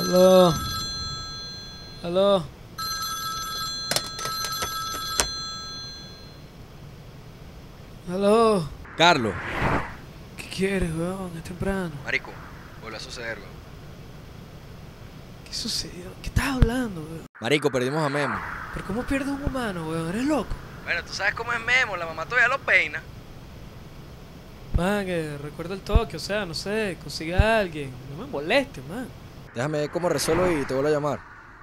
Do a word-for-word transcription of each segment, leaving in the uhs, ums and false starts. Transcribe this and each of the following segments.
Aló. Aló. Aló. Carlos. ¿Qué quieres, weón? Es temprano. Marico, vuelve a suceder, weón. ¿Qué sucedió? ¿Qué estás hablando, weón? Marico, perdimos a Memo. ¿Pero cómo pierdes un humano, weón? ¿Eres loco? Bueno, tú sabes cómo es Memo, la mamá todavía lo peina. Man, que recuerda el toque, o sea, no sé, consigue a alguien. No me molestes, man. Déjame ver cómo resuelvo y te vuelvo a llamar.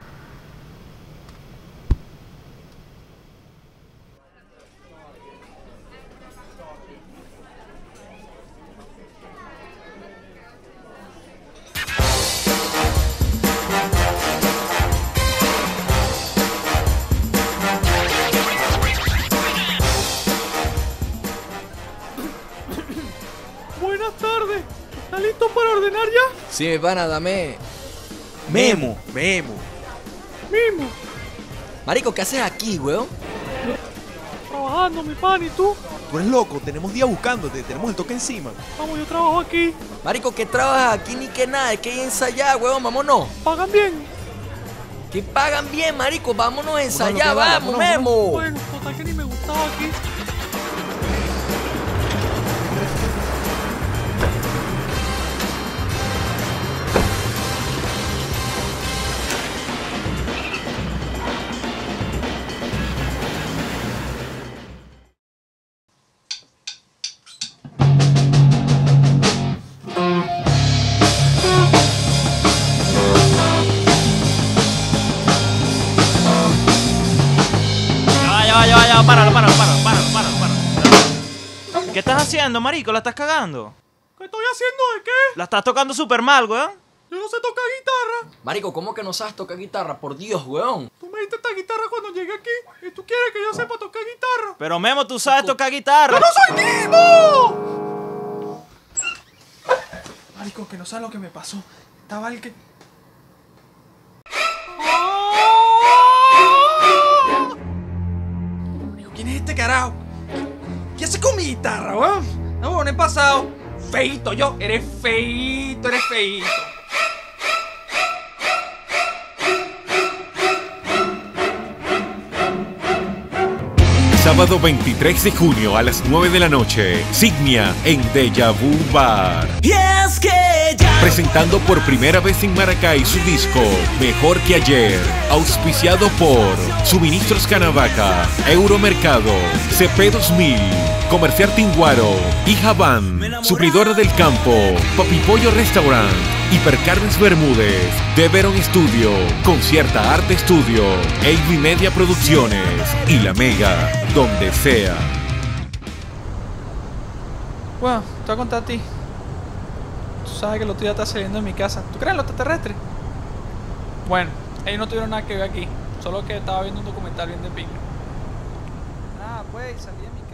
Buenas tardes. ¿Está listo para ordenar ya? Sí, mi pana, dame... Memo, Memo. Mismo. Marico, ¿qué haces aquí, weón? Trabajando, mi pan, ¿y tú? Tú eres loco, tenemos días buscándote, tenemos el toque encima. Vamos, yo trabajo aquí. Marico, ¿qué trabajas aquí ni que nada? Es que hay que ensayar, weón, vámonos. ¿Pagan bien? Que pagan bien, marico, vámonos a ensayar, que va, vamos, vámonos, Memo. Bueno, total que ni me gustaba aquí. Ya, ya, ya, ya, páralo, páralo, páralo, páralo, páralo, páralo. ¿Qué estás haciendo, marico? ¿La estás cagando? ¿Qué estoy haciendo de qué? La estás tocando súper mal, weón. Yo no sé tocar guitarra. Marico, ¿cómo que no sabes tocar guitarra? Por Dios, weón. Tú me diste esta guitarra cuando llegué aquí y tú quieres que yo sepa tocar guitarra. Pero Memo, tú sabes tocar guitarra. ¡Yo no soy Nimo! Marico, que no sabes lo que me pasó. Estaba el que... Marico, ¿quién es este carajo? ¿Qué hace con mi guitarra, weón? No, no he pasado. Feito, yo. Eres feito, eres feito. Sábado veintitrés de junio a las nueve de la noche, Signia en Deja Vu Bar. Y es que ya Presentando por primera vez en Maracay su disco Mejor que Ayer, auspiciado por Suministros Canavaca, Euromercado, C P dos mil, Comerciar Tinguaro, Ijaban, Suplidora del Campo, Papipollo Restaurant, Hipercarnes Bermúdez, Deveron Studio, Concierta Arte Studio, A V Media Producciones y La Mega, donde sea. Bueno, te voy a contar a ti. Tú sabes que el otro día está saliendo de mi casa. ¿Tú crees en los extraterrestres? Bueno, ellos no tuvieron nada que ver aquí. Solo que estaba viendo un documental bien de pinga. Nada, pues, salí de mi